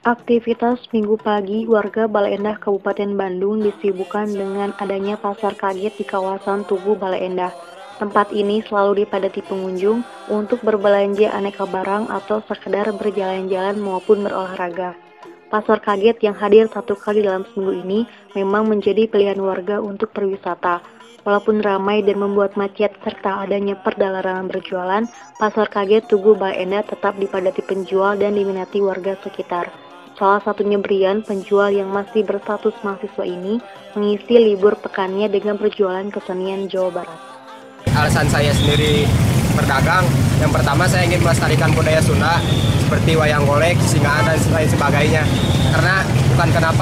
Aktivitas Minggu pagi warga Bale Endah Kabupaten Bandung disibukkan dengan adanya pasar kaget di kawasan Tugu Bale Endah. Tempat ini selalu dipadati pengunjung untuk berbelanja aneka barang atau sekedar berjalan-jalan maupun berolahraga. Pasar kaget yang hadir 1 kali dalam seminggu ini memang menjadi pilihan warga untuk berwisata. Walaupun ramai dan membuat macet serta adanya perdalaran berjualan, pasar kaget Tugu Bale Endah tetap dipadati penjual dan diminati warga sekitar. Salah satunya Brian, penjual yang masih berstatus mahasiswa ini, mengisi libur pekannya dengan berjualan kesenian Jawa Barat. Alasan saya sendiri berdagang, yang pertama saya ingin melestarikan budaya Sunda seperti wayang golek, singaan dan lain sebagainya. Karena bukan kenapa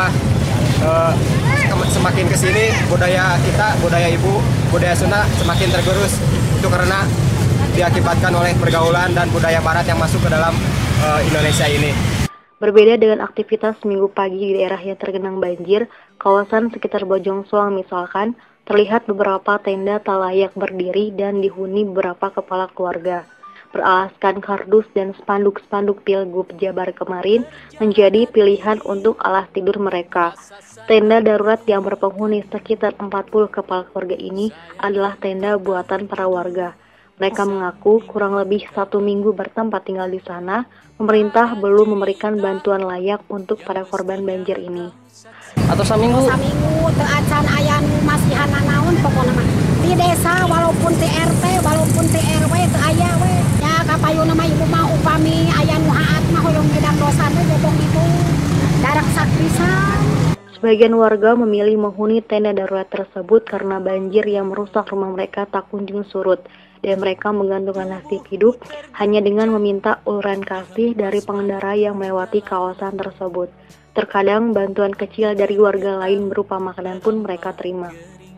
semakin kesini budaya kita, budaya ibu, budaya Sunda semakin tergerus. Itu karena diakibatkan oleh pergaulan dan budaya Barat yang masuk ke dalam Indonesia ini. Berbeda dengan aktivitas Minggu pagi di daerah yang tergenang banjir, kawasan sekitar Bojong Soang misalkan, terlihat beberapa tenda tak layak berdiri dan dihuni beberapa kepala keluarga. Beralaskan kardus dan spanduk-spanduk Pilgub Jabar kemarin menjadi pilihan untuk alas tidur mereka. Tenda darurat yang berpenghuni sekitar 40 kepala keluarga ini adalah tenda buatan para warga. Mereka mengaku kurang lebih 1 minggu bertempat tinggal di sana, pemerintah belum memberikan bantuan layak untuk para korban banjir ini. Atau saminggu teu acan aya nu masihana naon pokona mah. Di desa walaupun ti RT, walaupun ti RW teu aya we. Ya kapayuna mah ibu mah upami aya nu haat mah hoyong ngidang dosa teh bobong ibu. Darak sak pisan. Sebagian warga memilih menghuni tenda darurat tersebut karena banjir yang merusak rumah mereka tak kunjung surut. Dan mereka menggantungkan nasib hidup hanya dengan meminta uluran kasih dari pengendara yang melewati kawasan tersebut. Terkadang bantuan kecil dari warga lain berupa makanan pun mereka terima.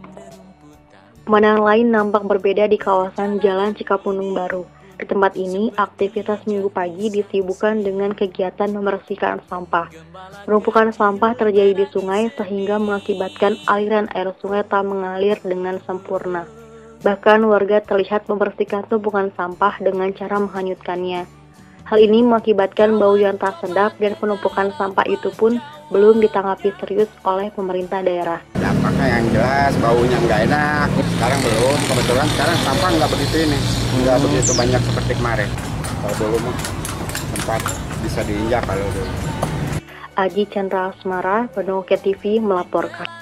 Pemandangan lain nampak berbeda di kawasan Jalan Cikapundung Baru. Di tempat ini, aktivitas Minggu pagi disibukkan dengan kegiatan membersihkan sampah. Penumpukan sampah terjadi di sungai sehingga mengakibatkan aliran air sungai tak mengalir dengan sempurna. Bahkan warga terlihat membersihkan tumpukan sampah dengan cara menghanyutkannya. Hal ini mengakibatkan bau yang tak sedap dan penumpukan sampah itu pun belum ditanggapi serius oleh pemerintah daerah. Dampaknya yang jelas baunya nggak enak. Sekarang belum, kebetulan sekarang sampah nggak begitu ini, nggak begitu banyak seperti kemarin. Kalau dulu mah tempat bisa diinjak kalau dulu. Aji Chandra Asmara, Pendoke TV melaporkan.